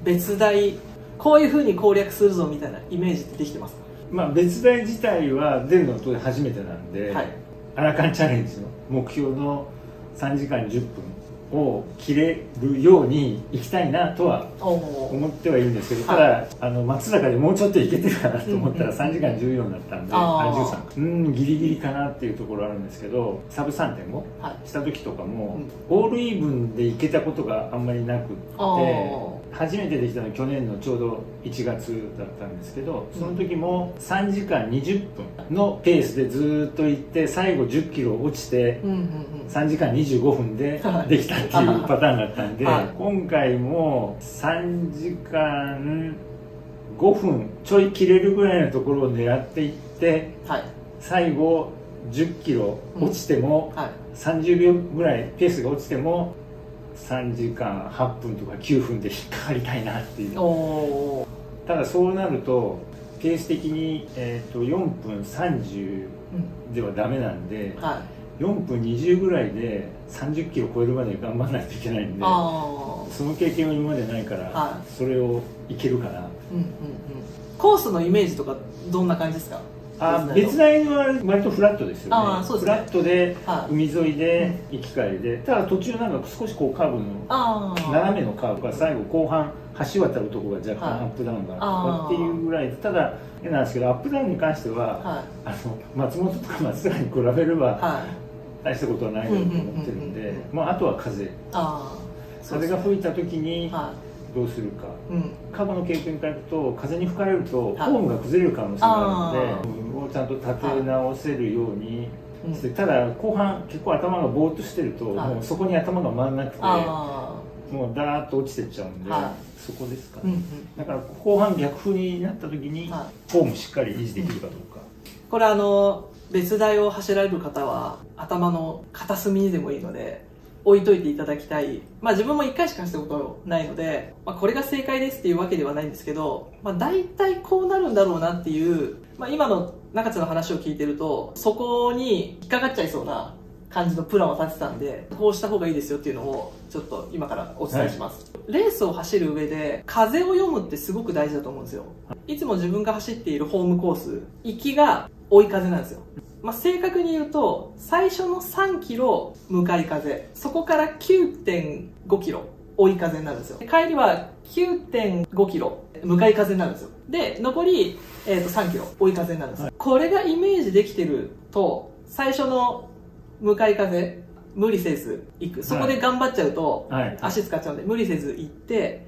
別大こういうふうに攻略するぞみたいなイメージってできてますか？ まあ別大自体は出るのと初めてなんで、 はい、 アラカンチャレンジの目標の3時間10分を切れるようにいきたいなとは思ってはいるんですけど、ただ松坂でもうちょっといけてるかなと思ったら3時間14だったんで、13ギリギリかなっていうところあるんですけど、サブ 3.5 した時とかもオールイーブンでいけたことがあんまりなくって、初めてできたのは去年のちょうど1月だったんですけど、その時も3時間20分のペースでずっと行って最後10キロ落ちて3時間25分でできたっていうパターンだったんで、今回も3時間5分ちょい切れるぐらいのところを狙っていって、最後10キロ落ちても30秒ぐらいペースが落ちても3時間8分とか9分で引っかかりたいなっていう。ただそうなるとペース的に、4分30ではダメなんで、4分20ぐらいで30キロ超えるまで頑張らないといけないんで、その経験は今までないから、それをいけるかな。 コースのイメージとかどんな感じですか？ 別大は割とフラットですよね。フラットで海沿いで行き帰りで、ただ途中なんか少しこうカーブの斜めのカーブが最後後半橋渡るところが若干アップダウンがあるとかっていうぐらいで、ただなんですけどアップダウンに関しては松本とか松坂に比べれば大したことはないと思ってるんで、あとは風が吹いた時にどうするか。過去の経験からいくと風に吹かれるとフォームが崩れる可能性があるので、ちゃんと立て直せるようにして、ただ後半結構頭がぼーっとしてるともうそこに頭が回らなくてもうダーッと落ちてっちゃうんで、そこですかね。だから後半逆風になった時にフォームしっかり維持できるかどうか。 これ別大を走られる方は頭の片隅にでもいいので置いといていただきたい。自分も1回しかしたことないので、これが正解ですっていうわけではないんですけど、大体こうなるんだろうなっていう、今の中津の話を聞いてるとそこに引っかかっちゃいそうな感じのプランを立てたんで、こうした方がいいですよっていうのをちょっと今からお伝えします。レースを走る上で風を読むってすごく大事だと思うんですよ。いつも自分が走っているホームコース、行きが追い風なんですよ。正確に言うと最初の3キロ向かい風、そこから 9.5 キロ追い風になるんですよ。帰りは 9.5 キロ向かい風になるんですよ。で残り、3キロ追い風になるんですよ。これがイメージできてると最初の向かい風無理せず行く、そこで頑張っちゃうと足使っちゃうんで無理せず行って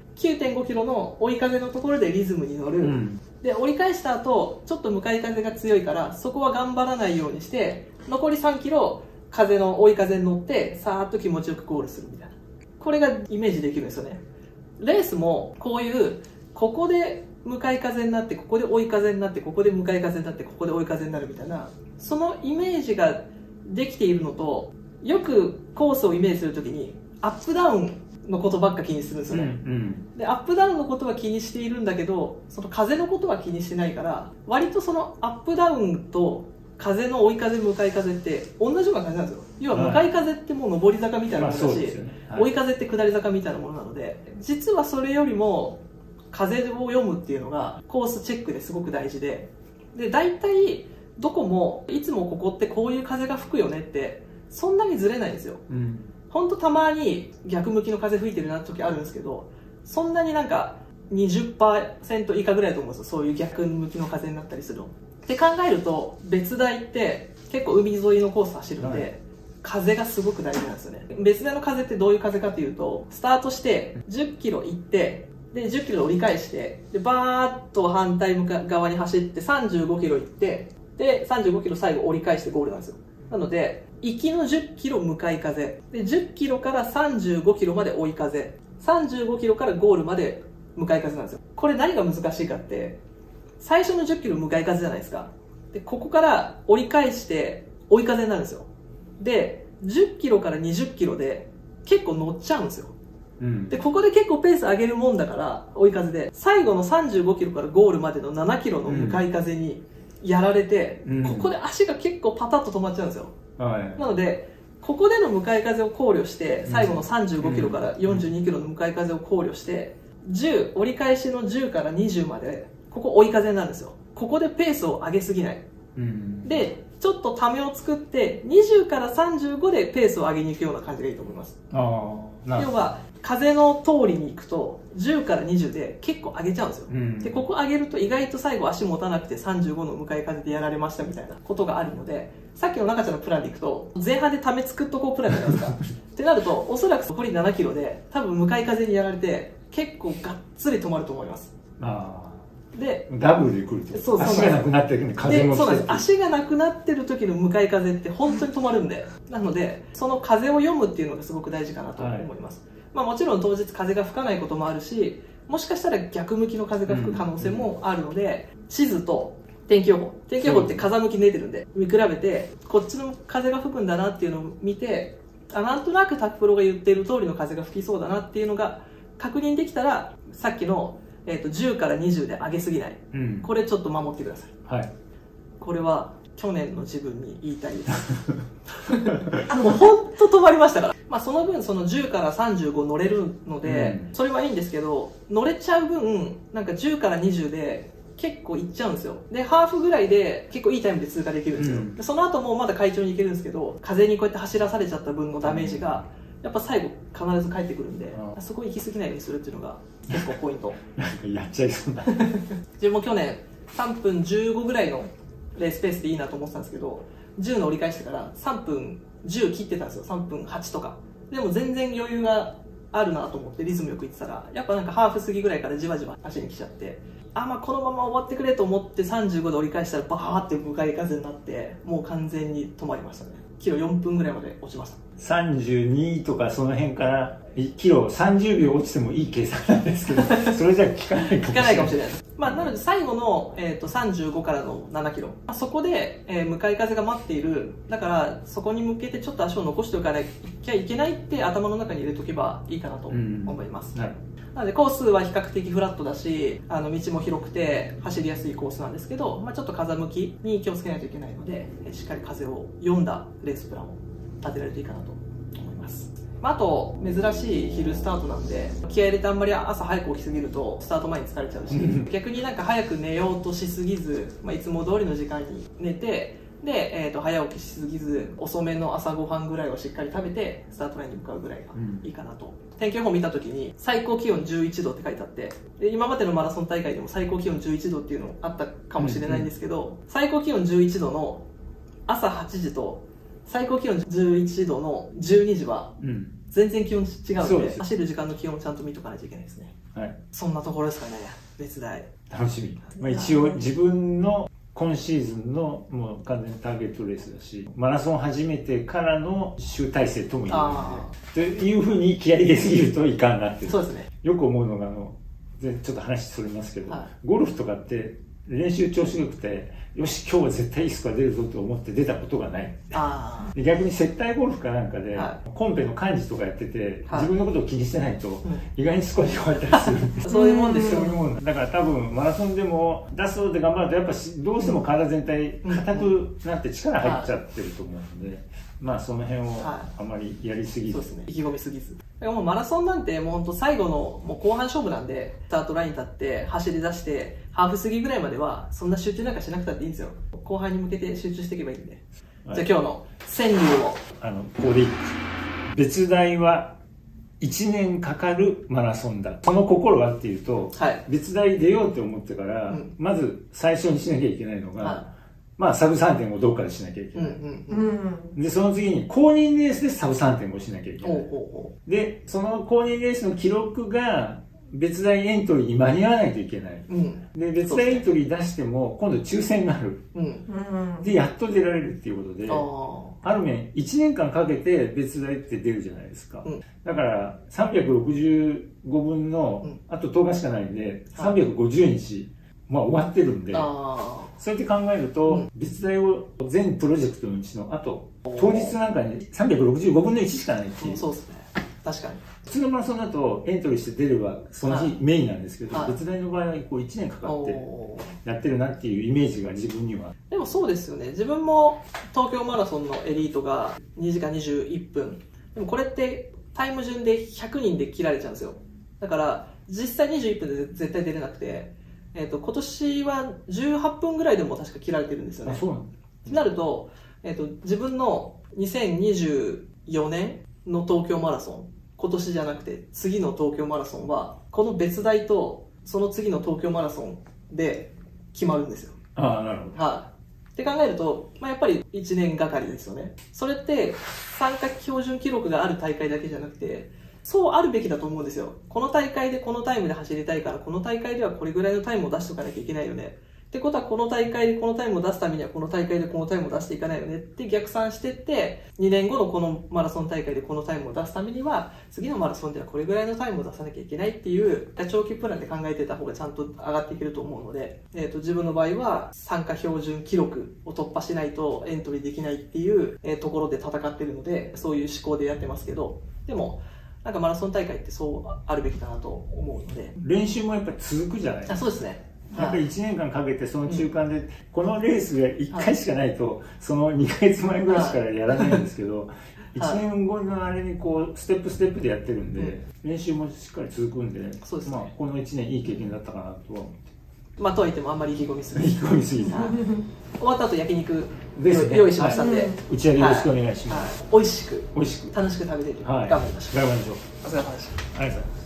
9.5 キロの追い風のところでリズムに乗る、で折り返した後ちょっと向かい風が強いからそこは頑張らないようにして残り3キロ風の追い風に乗ってさーっと気持ちよくゴールするみたいな、これがイメージできるんですよね。レースもこういうここで向かい風になってここで追い風になってここで向かい風になってここで追い風になるみたいな、そのイメージができているのと、よくコースをイメージするときにアップダウンのことばっか気にするんですよね。でアップダウンのことは気にしているんだけどその風のことは気にしてないから、割とそのアップダウンと風の追い風向かい風って同じような感じなんですよ。要は向かい風ってもう上り坂みたいなものだし、追い風って下り坂みたいなものなので、実はそれよりも風を読むっていうのがコースチェックですごく大事で、大体どこもいつもここってこういう風が吹くよねってそんなにずれないんですよ。ほんとたまに逆向きの風吹いてるなって時あるんですけど、そんなになんか 20% 以下ぐらいだと思うんですよ、そういう逆向きの風になったりするのって考えると、別大って結構海沿いのコース走るんで、風がすごく大事なんですよね。別大の風ってどういう風かというと、スタートして10キロ行ってで10キロ折り返してでバーッと反対側に走って35キロ行ってで35キロ最後折り返してゴールなんですよ。なので行きの10キロ向かい風で10キロから35キロまで追い風、35キロからゴールまで向かい風なんですよ。これ何が難しいかって、最初の10キロ向かい風じゃないですか。でここから折り返して追い風になるんですよ。で10キロから20キロで結構乗っちゃうんですよ。でここで結構ペース上げるもんだから追い風で最後の35キロからゴールまでの7キロの向かい風にやられて、ここで足が結構パタッと止まっちゃうんですよ。なのでここでの向かい風を考慮して最後の35キロから42キロの向かい風を考慮して 10、折り返しの10から20まで、ここ追い風なんですよ。ここでペースを上げすぎない。で、ちょっとためを作って、20から35でペースを上げに行くような感じがいいと思います。要は、風の通りに行くと、10から20で結構上げちゃうんですよ。で、ここ上げると意外と最後足持たなくて35の向かい風でやられましたみたいなことがあるので、さっきの中ちゃんのプランでいくと、前半でため作っとこうプランじゃないですか。ってなると、おそらく残り7キロで、多分向かい風にやられて、結構がっつり止まると思います。で、 ダブルで来ると。そう足がなくなってる風もそうなんです。足がなくなってる時の向かい風って本当に止まるんで。なので、その風を読むっていうのがすごく大事かなと思います。まあもちろん当日風が吹かないこともあるし、もしかしたら逆向きの風が吹く可能性もあるので、地図と天気予報って風向き出てるんで、見比べて、こっちの風が吹くんだなっていうのを見て、なんとなくタップロが言っている通りの風が吹きそうだなっていうのが確認できたら、さっきの10から20で上げすぎない、これちょっと守ってください。これは去年の自分に言いたいですもう本当止まりましたから、まあ、その分その10から35乗れるので、それはいいんですけど、乗れちゃう分なんか10から20で結構いっちゃうんですよ。でハーフぐらいで結構いいタイムで通過できるんですよ、でその後もまだ快調にいけるんですけど、風にこうやって走らされちゃった分のダメージがやっぱ最後必ず帰ってくるんで、そこ行き過ぎないようにするっていうのが結構ポイントなんかやっちゃいそうだ自分も去年3分15ぐらいのレースペースでいいなと思ってたんですけど、10の折り返してから3分10切ってたんですよ。3分8とかでも全然余裕があるなと思ってリズムよくいってたら、やっぱなんかハーフ過ぎぐらいからじわじわ足に来ちゃって、まあこのまま終わってくれと思って35で折り返したらバーって向かい風になって、もう完全に止まりましたね。キロ4分ぐらいまで落ちました。 32とかその辺からキロ30秒落ちてもいい計算なんですけどそれじゃ効かないかもしれない。効かないかもしれないです。まあ、なので最後の、35からの7キロ、そこで、向かい風が待っている。だからそこに向けてちょっと足を残しておかなきゃいけないって頭の中に入れとけばいいかなと思います。なのでコースは比較的フラットだし、道も広くて走りやすいコースなんですけど、まあ、ちょっと風向きに気をつけないといけないので、しっかり風を読んだレースプランを立てられていいかなと思います。あと珍しい昼スタートなんで、気合入れてあんまり朝早く起きすぎるとスタート前に疲れちゃうし逆になんか早く寝ようとしすぎず、いつも通りの時間に寝て、で、早起きしすぎず遅めの朝ごはんぐらいをしっかり食べてスタートラインに向かうぐらいがいいかなと。天気予報見た時に最高気温11度って書いてあって、で今までのマラソン大会でも最高気温11度っていうのあったかもしれないんですけど、最高気温11度の朝8時と最高気温11度の12時は全然気温違うので、走る時間の気温をちゃんと見とかないといけないですね。そんなところですかね。別大楽しみ。一応自分の今シーズンのもう完全にターゲットレースだし、マラソン始めてからの集大成とも言えるので、というふうに気合い入れすぎるといかんなって。 そうですね。 よく思うのがちょっと話それますけど、ゴルフとかって練習調子が良くて、よし今日は絶対いいスコア出るぞと思って出たことがない。で逆に接待ゴルフかなんかで、コンペの幹事とかやってて、自分のことを気にしてないと、意外にスコアに変わったりするんです。 そういうもんですよ。 だから多分マラソンでも出すぞって頑張るとやっぱどうしても体全体硬くなって力入っちゃってると思うので、まあその辺をあまりやりすぎず、 そうですね、意気込みすぎず。もうマラソンなんてもう本当最後のもう後半勝負なんで、スタートライン立って走り出してハーフ過ぎぐらいまではそんな集中なんかしなくたっていいんですよ。後半に向けて集中していけばいいんで。じゃあ今日の川柳をここで別大は1年かかるマラソンだ。その心はっていうと、別大出ようって思ってから、まず最初にしなきゃいけないのが、まあサブ 3.5 どっかでしなきゃいけない。で、その次に公認レースでサブ 3.5 しなきゃいけない。で、その公認レースの記録が別大エントリーに間に合わないといけない。で、別大エントリー出しても今度抽選がある。で、やっと出られるっていうことで、ある面1年間かけて別大って出るじゃないですか。だから365分のあと10日しかないんで、350日、まあ終わってるんで、そうやって考えると、別大を全プロジェクトのうちのあと当日なんかに365分の1しかないっていう。 そうですね。確かに。 普通のマラソンだとエントリーして出ればその日メインなんですけど、別大の場合はこう1年かかってやってるなっていうイメージが自分には。 でもそうですよね。自分も東京マラソンのエリートが2時間21分。でもこれってタイム順で100人で切られちゃうんですよ。だから実際21分で絶対出れなくて、今年は18分ぐらいでも確か切られてるんですよね。 そうなんだ。 ってなると、自分の2024年の東京マラソン、今年じゃなくて次の東京マラソンは、この別大とその次の東京マラソンで決まるんですよ。 ああ、なるほど。 はい。って考えると、やっぱり1年がかりですよね。それって参加標準記録がある大会だけじゃなくて、そうあるべきだと思うんですよ。この大会でこのタイムで走りたいから、この大会ではこれぐらいのタイムを出しておかなきゃいけないよね。ってことは、この大会でこのタイムを出すためには、この大会でこのタイムを出していかないよねって逆算してって、2年後のこのマラソン大会でこのタイムを出すためには、次のマラソンではこれぐらいのタイムを出さなきゃいけないっていう、長期プランで考えてた方がちゃんと上がっていけると思うので、自分の場合は参加標準記録を突破しないとエントリーできないっていう、ところで戦ってるので、そういう思考でやってますけど、でも、なんかマラソン大会ってそうあるべきだなと思うので。 練習もやっぱり続くじゃないですか。 そうですね。 やっぱり1年間かけてその中間で、このレースが1回しかないと、その2ヶ月前ぐらいしかやらないんですけど、1年後のあれにこうステップステップでやってるんで、練習もしっかり続くんで、 そうですね。 この1年いい経験だったかなとは思って。 とはいってもあんまり意気込みすぎず。 意気込みすぎず。 終わった後焼肉用意しましたんで、 打ち上げよろしくお願いします。 美味しく、 美味しく、 楽しく食べれる。 頑張りましょう。 お疲れ様でした。 ありがとうございます。